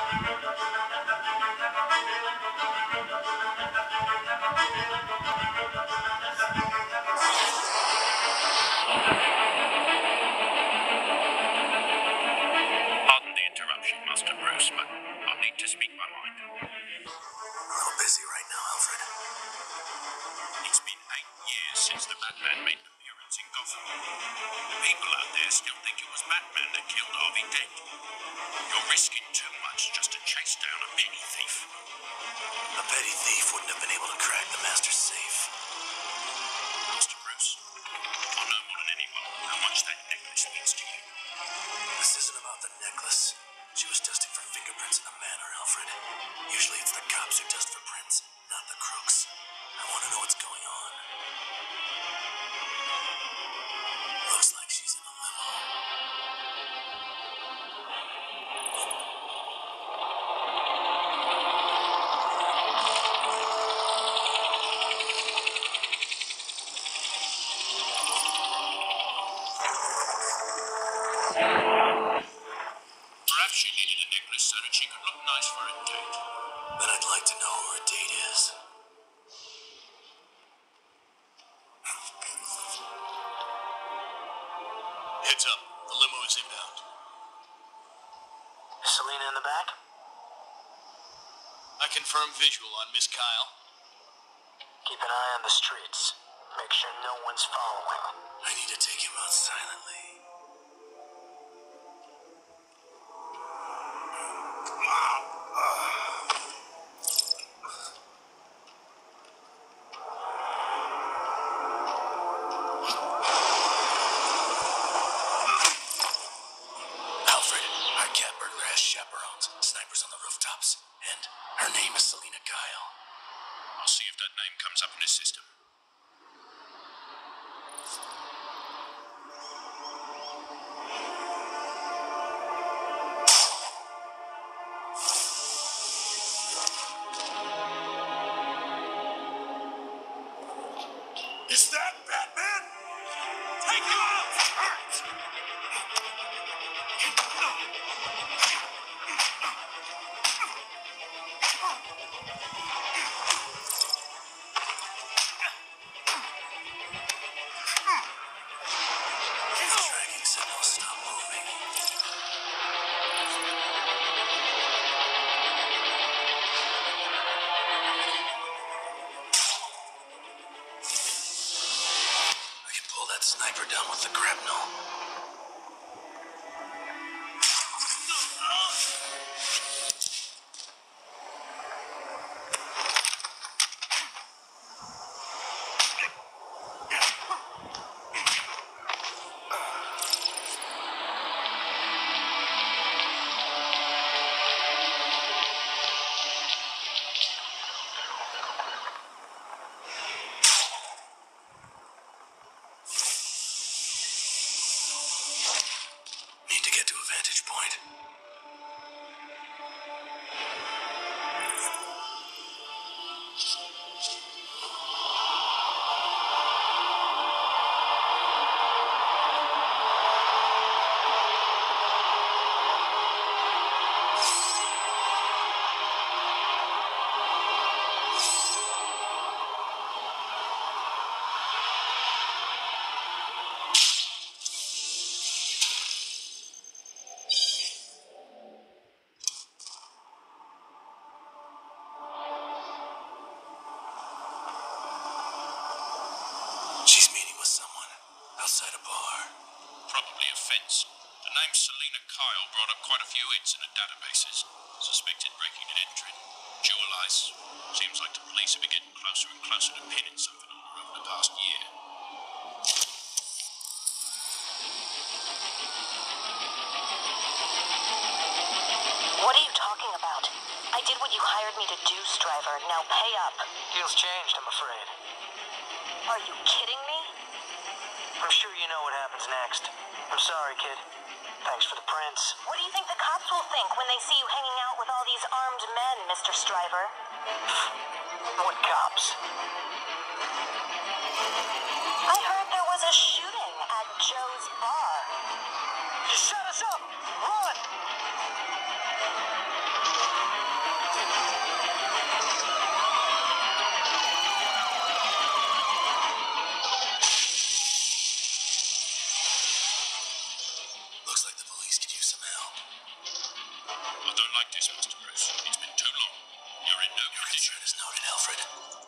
Pardon the interruption, Master Bruce, but I'll need to speak my mind. A little busy right now, Alfred. It's been 8 years since the Batman made an appearance in Gotham. The people out there still think it was Batman that killed Harvey Dent. You're risking too much just to chase down a petty thief. A petty thief wouldn't have been able to crack the Master's safe. Master Bruce, I know more than anyone how much that necklace means to you. This isn't about the necklace. She was testing for fingerprints in the manor, Alfred. Usually it's the cops who test for prints, not the crooks. I want to know what's going on. Looks like she's in a limo. Perhaps she needed a necklace so that she could look nice for a date. Then I'd like to know who her date is. Heads up. The limo is inbound. Is Selina in the back? I confirm visual on Miss Kyle. Keep an eye on the streets. Make sure no one's following. I need to take him out silently. Alfred, our cat burglar has chaperones, snipers on the rooftops, and her name is Selina Kyle. I'll see if that name comes up in his system. Is that Batman? Take him out! The tracking signal stopped moving. I can pull that sniper down with the grapnel. Need to get to a vantage point. She's meeting with someone outside a bar. Probably a fence. The name Selina Kyle brought up quite a few hits in the databases. Suspected breaking and entering. Jewel ice. Seems like the police have been getting closer and closer to pinning something on her over the past year. What are you talking about? I did what you hired me to do, Stryver. Now pay up. Deal's changed, I'm afraid. Are you kidding me? I'm sure you know what happens next. I'm sorry, kid. Thanks for the prints. What do you think the cops will think when they see you hanging out with all these armed men, Mr. Stryver? What cops? I heard there was a shooting at Joe's bar. Shut us up! Run! I don't like this, Mr. Bruce. It's been too long. You're in no Your condition. concern is noted, Alfred.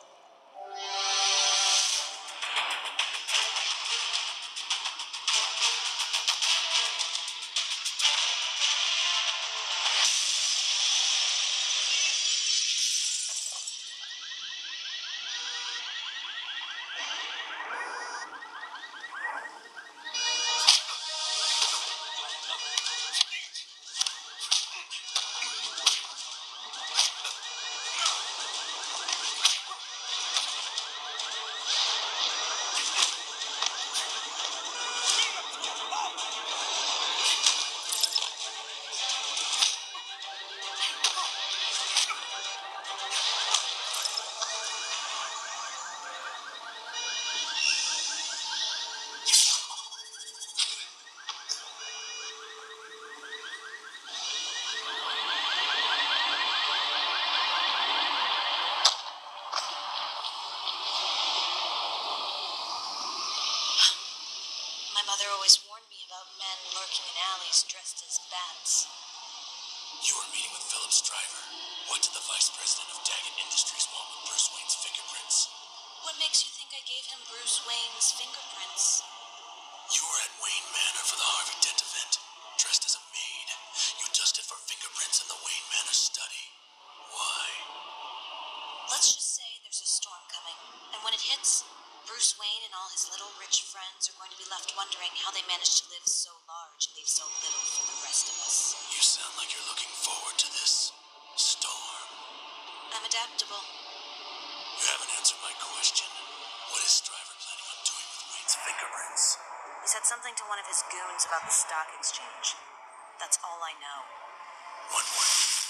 My mother always warned me about men lurking in alleys dressed as bats. You were meeting with Philip Stryver. What did the vice president of Daggett Industries want with Bruce Wayne's fingerprints? What makes you think I gave him Bruce Wayne's fingerprints? You were at Wayne Manor for the Harvey Dent event, dressed as a maid. You dusted for fingerprints in the Wayne Manor study. Why? Let's just say there's a storm coming, and when it hits, Bruce Wayne and all his little rich friends are going to be left wondering how they managed to live so large and leave so little for the rest of us. You sound like you're looking forward to this storm. I'm adaptable. You haven't answered my question. What is Stryver planning on doing with Wayne's fingerprints? He said something to one of his goons about the stock exchange. That's all I know. One more.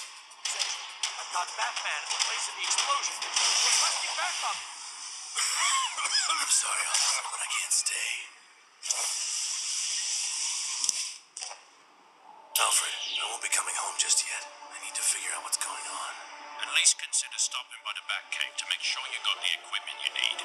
I've got Batman at the place of the explosion. Requesting backup. I'm sorry, officer, but I can't stay. Alfred, I won't be coming home just yet. I need to figure out what's going on. At least consider stopping by the Batcave to make sure you got the equipment you need.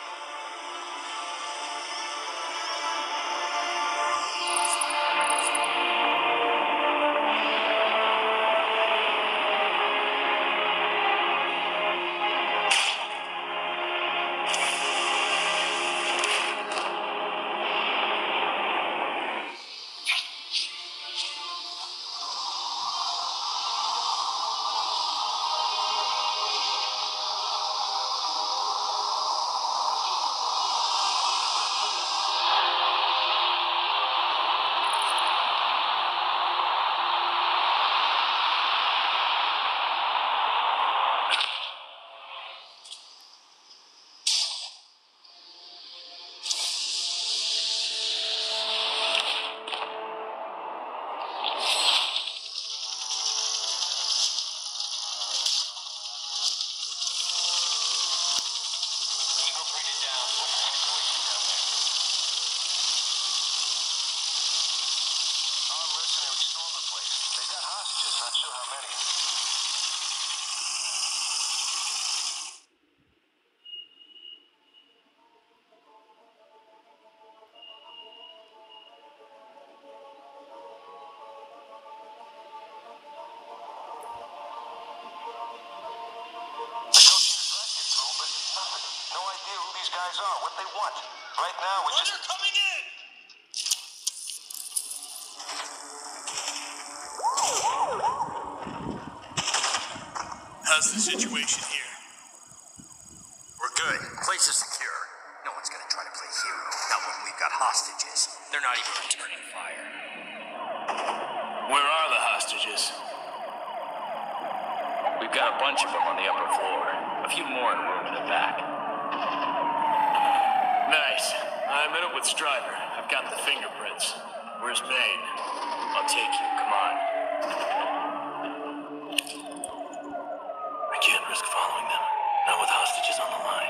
What they want. Right now, we're just... They're coming in! How's the situation here? We're good. Place is secure. No one's gonna try to play hero. Not when we've got hostages. They're not even returning fire. Where are the hostages? We've got a bunch of them on the upper floor. A few more in a room in the back. Nice. I'm in it with Stryver. I've got the fingerprints. Where's Bane? I'll take you. Come on. I can't risk following them. Not with hostages on the line.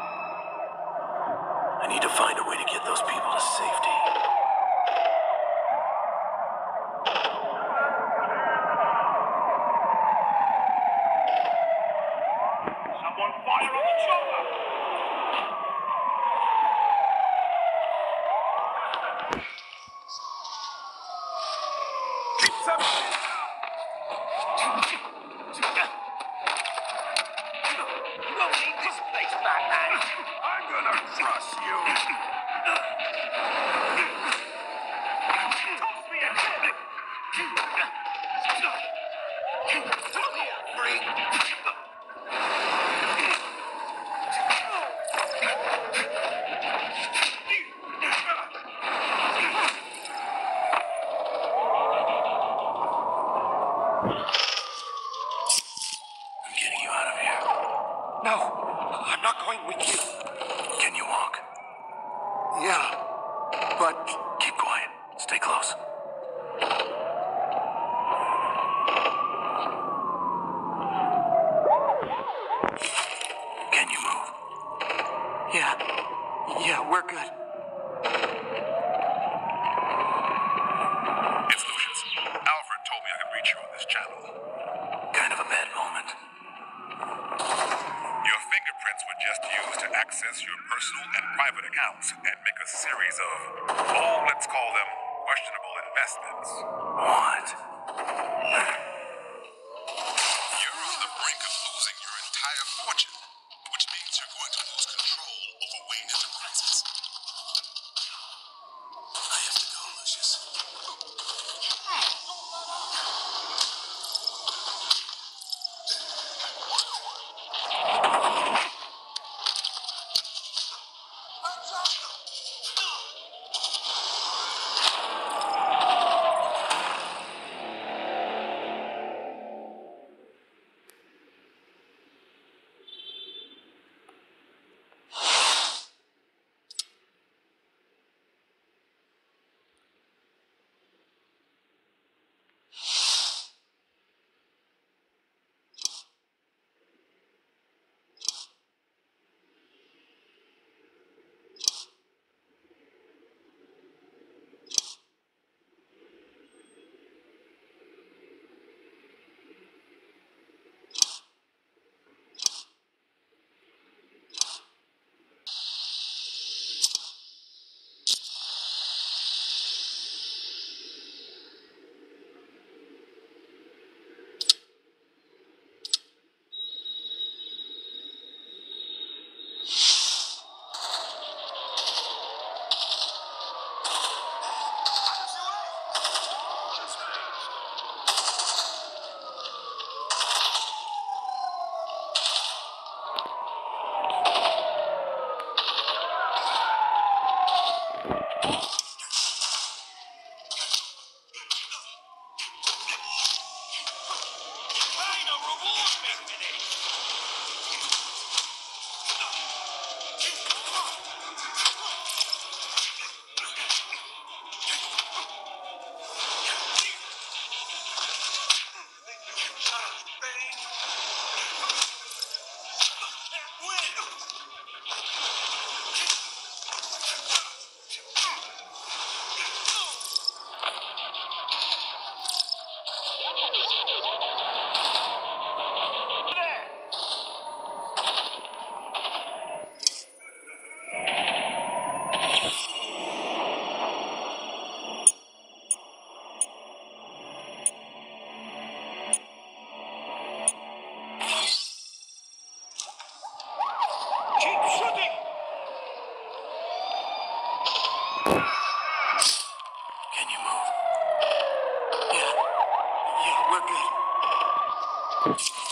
I need to find a way to get those people to safety. Someone fire on the chopper! I'm getting you out of here. No, I'm not going with you. Can you walk? Yeah, but Keep quiet. Stay close. Can you move? yeah, we're good. It's Lucius. Alfred told me I could reach you on this channel. Kind of a bad moment. Your fingerprints were just used to access your personal and private accounts and make a series of, let's call them questionable investments. What? You're on the brink of losing your entire fortune, which means you're going to lose control over Wayne Enterprises. I have to go, Lucius. Can you move? Yeah, we're good.